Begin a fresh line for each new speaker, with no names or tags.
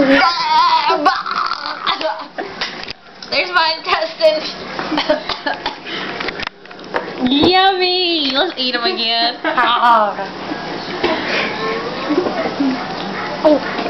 There's my intestines. Yummy! Let's eat them again. Oh.